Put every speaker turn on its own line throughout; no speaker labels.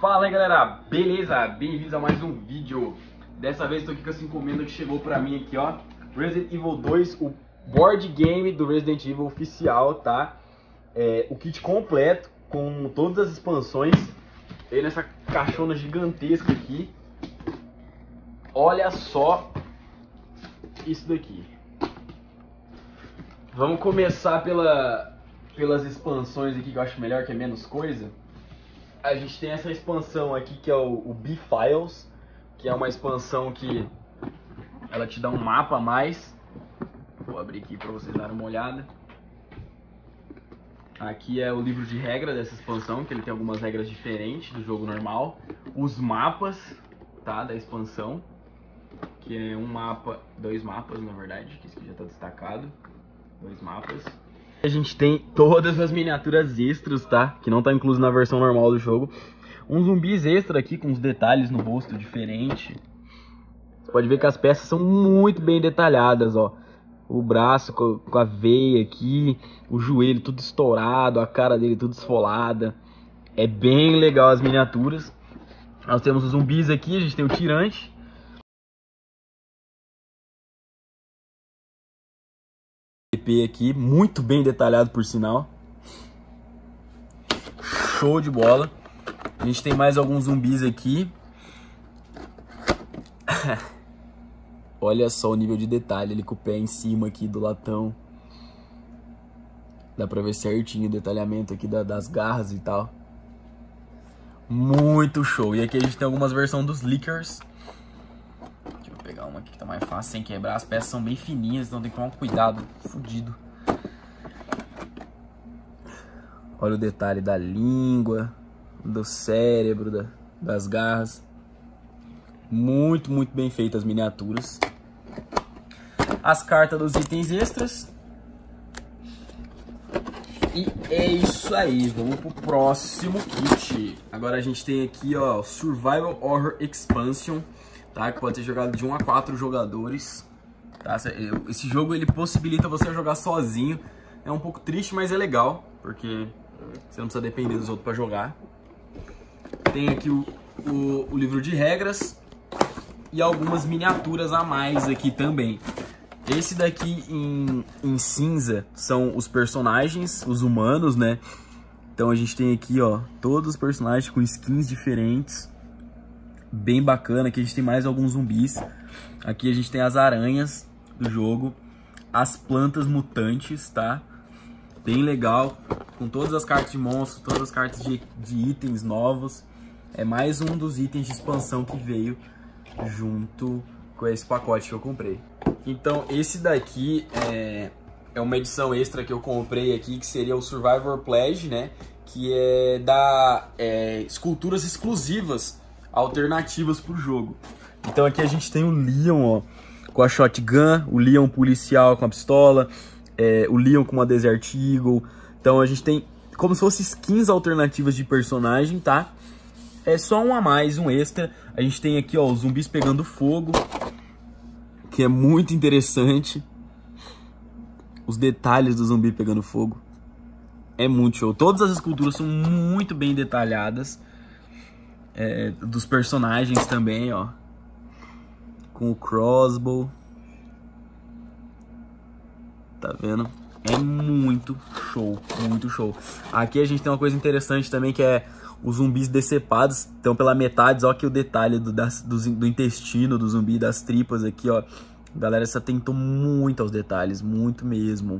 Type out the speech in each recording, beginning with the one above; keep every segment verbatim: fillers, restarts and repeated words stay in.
Fala aí galera, beleza? Bem-vindos a mais um vídeo. Dessa vez estou aqui com essa encomenda que chegou pra mim aqui, ó. Resident Evil dois, o board game do Resident Evil oficial, tá? É, o kit completo, com todas as expansões. Veio nessa caixona gigantesca aqui. Olha só isso daqui. Vamos começar pela, pelas expansões aqui que eu acho melhor, que é menos coisa. A gente tem essa expansão aqui que é o, o B-Files, que é uma expansão que ela te dá um mapa a mais. Vou abrir aqui para vocês darem uma olhada. Aqui é o livro de regra dessa expansão, que ele tem algumas regras diferentes do jogo normal. Os mapas, tá, da expansão, que é um mapa, dois mapas na verdade, que esse aqui já está destacado. Dois mapas. A gente tem todas as miniaturas extras, tá? Que não tá incluso na versão normal do jogo. Uns zumbis extra aqui com os detalhes no rosto diferente. Você pode ver que as peças são muito bem detalhadas, ó. O braço com a veia aqui, o joelho tudo estourado, a cara dele tudo esfolada. É bem legal as miniaturas. Nós temos os zumbis aqui, a gente tem o tirante. Aqui, muito bem detalhado por sinal. Show de bola. A gente tem mais alguns zumbis aqui. Olha só o nível de detalhe, ele com o pé em cima aqui do latão. Dá pra ver certinho o detalhamento aqui da, das garras e tal. Muito show. E aqui a gente tem algumas versões dos Lickers. Vou pegar uma aqui que tá mais fácil sem quebrar. As peças são bem fininhas, então tem que tomar um cuidado fudido. Olha o detalhe da língua, do cérebro, da, das garras. Muito, muito bem feitas as miniaturas. As cartas dos itens extras. E é isso aí, vamos pro próximo kit. Agora a gente tem aqui, ó, Survival Horror Expansion. Tá, que pode ser jogado de um a quatro jogadores, tá? Esse jogo ele possibilita você jogar sozinho. É um pouco triste, mas é legal, porque você não precisa depender dos outros para jogar. Tem aqui o, o, o livro de regras e algumas miniaturas a mais aqui também. Esse daqui em, em cinza são os personagens, os humanos, né? Então a gente tem aqui, ó, todos os personagens com skins diferentes. Bem bacana. Aqui a gente tem mais alguns zumbis. Aqui a gente tem as aranhas do jogo. As plantas mutantes, tá? Bem legal. Com todas as cartas de monstros, todas as cartas de, de itens novos. É mais um dos itens de expansão que veio junto com esse pacote que eu comprei. Então esse daqui é, é uma edição extra que eu comprei aqui, que seria o Survivor Pledge, né? Que é da é, esculturas exclusivas alternativas pro jogo. Então aqui a gente tem o Leon, ó, com a shotgun, o Leon policial com a pistola, é, o Leon com uma Desert Eagle. Então a gente tem como se fossem skins alternativas de personagem, tá? É só um a mais, um extra. A gente tem aqui, ó, os zumbis pegando fogo, que é muito interessante. Os detalhes do zumbi pegando fogo é muito show. Todas as esculturas são muito bem detalhadas. É, dos personagens também, ó, com o crossbow, tá vendo? É muito show, muito show. Aqui a gente tem uma coisa interessante também, que é os zumbis decepados. Então pela metade, ó, aqui o detalhe do, das, do, do intestino do zumbi, das tripas aqui, ó. A galera se atentou muito aos detalhes, muito mesmo.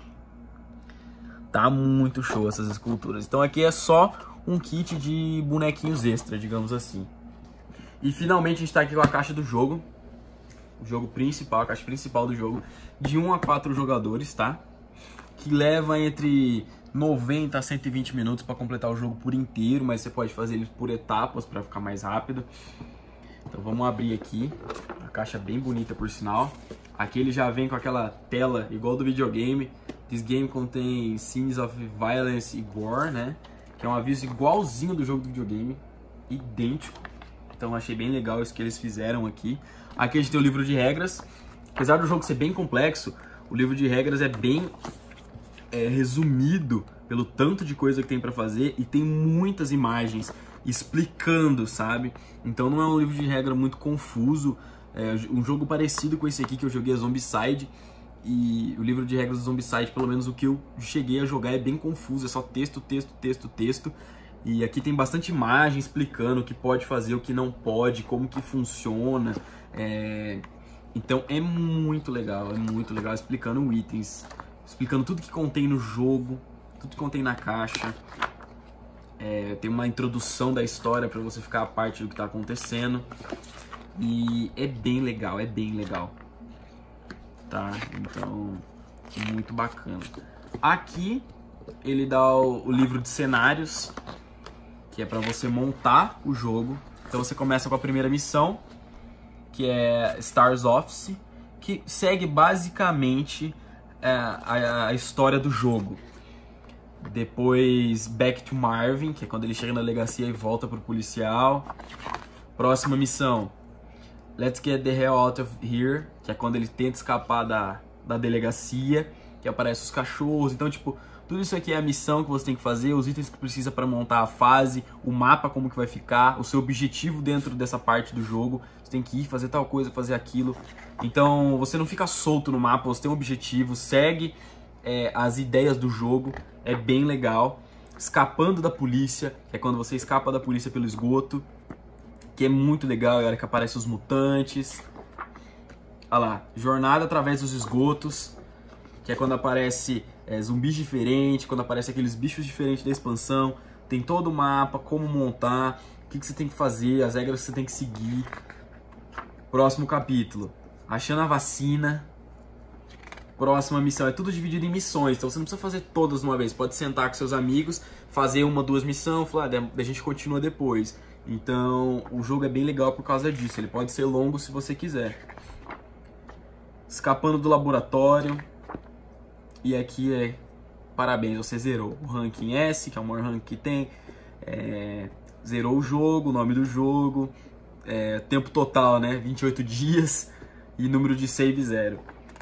Tá muito show essas esculturas. Então aqui é só um kit de bonequinhos extra, digamos assim. E finalmente a gente tá aqui com a caixa do jogo. O jogo principal, a caixa principal do jogo. De um a quatro jogadores, tá? Que leva entre noventa a cento e vinte minutos para completar o jogo por inteiro. Mas você pode fazer ele por etapas para ficar mais rápido. Então vamos abrir aqui. A caixa bem bonita, por sinal. Aqui ele já vem com aquela tela igual do videogame. This game contain scenes of violence e gore, né? Que é um aviso igualzinho do jogo do videogame, idêntico. Então achei bem legal isso que eles fizeram aqui. Aqui a gente tem o livro de regras. Apesar do jogo ser bem complexo, o livro de regras é bem é, resumido pelo tanto de coisa que tem pra fazer, e tem muitas imagens explicando, sabe? Então não é um livro de regra muito confuso. É um jogo parecido com esse aqui que eu joguei, a Zombicide, e o livro de regras do Zombicide, pelo menos o que eu cheguei a jogar, é bem confuso, é só texto, texto, texto, texto. E aqui tem bastante imagem explicando o que pode fazer, o que não pode, como que funciona. É... Então é muito legal, é muito legal, explicando itens, explicando tudo que contém no jogo, tudo que contém na caixa. É... Tem uma introdução da história para você ficar a parte do que está acontecendo. E é bem legal, é bem legal. Tá? Então, muito bacana. Aqui ele dá o, o livro de cenários, que é para você montar o jogo. Então você começa com a primeira missão, que é Stars Office, que segue basicamente é, a, a história do jogo. Depois Back to Marvin, que é quando ele chega na delegacia e volta pro policial. Próxima missão, Let's Get the Hell Out of Here, que é quando ele tenta escapar da, da delegacia, que aparece os cachorros. Então, tipo, tudo isso aqui é a missão que você tem que fazer, os itens que precisa para montar a fase, o mapa como que vai ficar, o seu objetivo dentro dessa parte do jogo. Você tem que ir fazer tal coisa, fazer aquilo. Então, você não fica solto no mapa, você tem um objetivo, segue é, as ideias do jogo, é bem legal. Escapando da polícia, que é quando você escapa da polícia pelo esgoto, que é muito legal, é a hora que aparecem os mutantes. Olha lá, jornada através dos esgotos, que é quando aparece é, zumbis diferentes, quando aparece aqueles bichos diferentes da expansão. Tem todo o mapa, como montar, o que, que você tem que fazer, as regras que você tem que seguir. Próximo capítulo, achando a vacina. Próxima missão, é tudo dividido em missões, então você não precisa fazer todas de uma vez. Pode sentar com seus amigos, fazer uma, duas missões, falar, ah, a gente continua depois. Então, o jogo é bem legal por causa disso. Ele pode ser longo se você quiser. Escapando do laboratório. E aqui é... Parabéns, você zerou o ranking S, que é o maior ranking que tem. É, zerou o jogo, o nome do jogo. É, tempo total, né? vinte e oito dias. E número de save zero.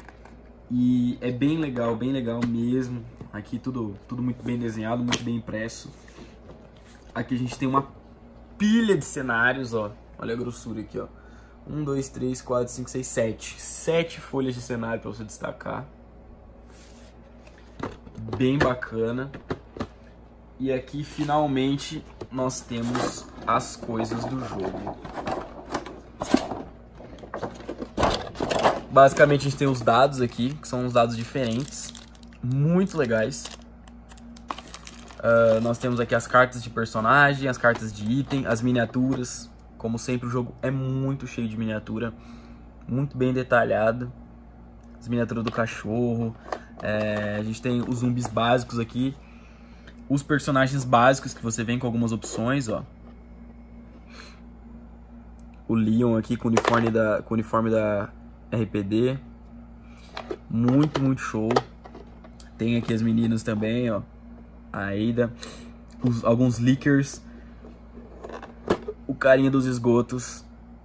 E é bem legal, bem legal mesmo. Aqui tudo, tudo muito bem desenhado, muito bem impresso. Aqui a gente tem uma pilha de cenários, ó. Olha a grossura aqui, ó. um, dois, três, quatro, cinco, seis, sete. Sete folhas de cenário para você destacar. Bem bacana. E aqui, finalmente, nós temos as coisas do jogo. Basicamente, a gente tem os dados aqui, que são uns dados diferentes. Muito legais. Uh, nós temos aqui as cartas de personagem, as cartas de item, as miniaturas. Como sempre, o jogo é muito cheio de miniatura, muito bem detalhado. As miniaturas do cachorro. É, a gente tem os zumbis básicos aqui. Os personagens básicos que você vem com algumas opções, ó. O Leon aqui com o uniforme da, com o uniforme da R P D. Muito, muito show. Tem aqui as meninas também, ó. A Ada, os, alguns leakers, o carinha dos esgotos,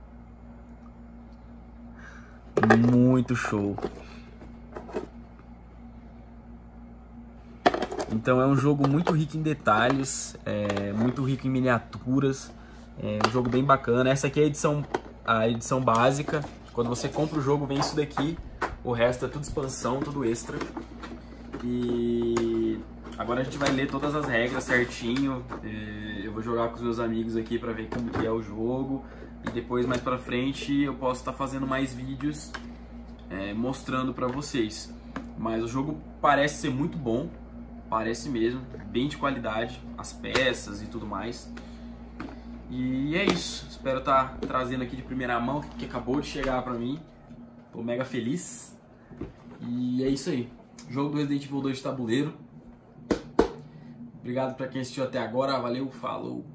muito show. Então é um jogo muito rico em detalhes, é, muito rico em miniaturas, é um jogo bem bacana. Essa aqui é a edição, a edição básica. Quando você compra o jogo vem isso daqui, o resto é tudo expansão, tudo extra. E agora a gente vai ler todas as regras certinho. Eu vou jogar com os meus amigos aqui pra ver como que é o jogo. E depois, mais pra frente, eu posso estar fazendo mais vídeos é, mostrando pra vocês. Mas o jogo parece ser muito bom. Parece mesmo, bem de qualidade. As peças e tudo mais. E é isso. Espero estar trazendo aqui de primeira mão, que acabou de chegar pra mim. Tô mega feliz. E é isso aí. Jogo do Resident Evil dois de tabuleiro. Obrigado pra quem assistiu até agora. Valeu, falou!